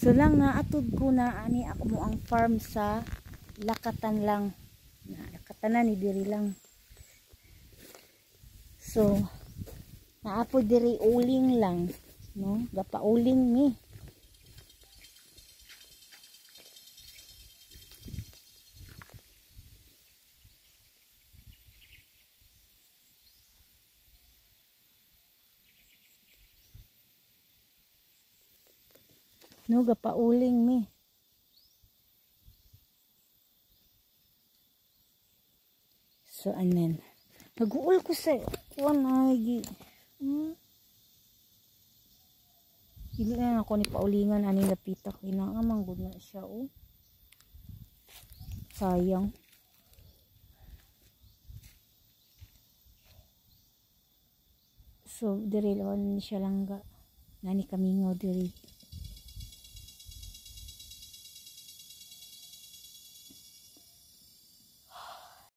So lang naatod ko na ani ako mo ang farm sa Lakatan lang. Lakatan ni diri lang. So naapo diri uling lang, no? Gapauling ni. No, gapauling mi. So anen. Naguul ko sa kuan ay Dili na ako ni paulingan ani lapitak inaamang gud na siya oh. Sayang. So diri lawan ni siya langga. Nani kamingaw diri.